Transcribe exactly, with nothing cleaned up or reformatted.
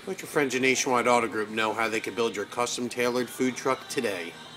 Let your friends at Nationwide Auto Group know how they can build your custom-tailored food truck today.